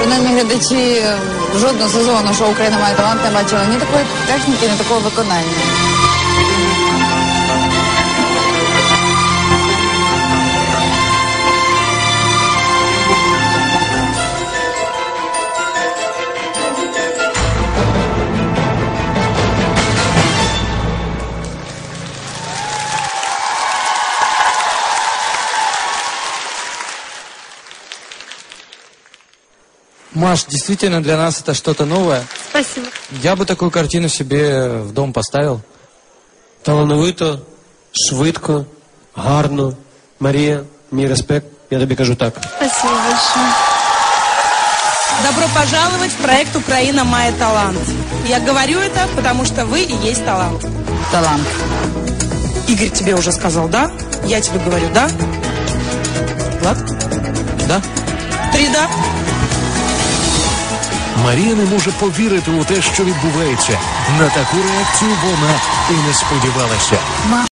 принаймні глядачі жодного сезону шоу «Україна має талант» не бачили ні такої техніки, ні такого виконання. Маш, действительно для нас это что-то новое. Спасибо. Я бы такую картину себе в дом поставил. Талановито, швидко, гарно. Марія, мій респект, я тобі кажу так. Спасибо большое. Добро пожаловать в проект «Украина має талант». Я говорю это, потому что вы и есть талант. Талант. Игорь тебе уже сказал «да», я тебе говорю «да». Влад? Да? 3 «да». Марія не може повірити у те, що відбувається. На таку реакцію вона і не сподівалася.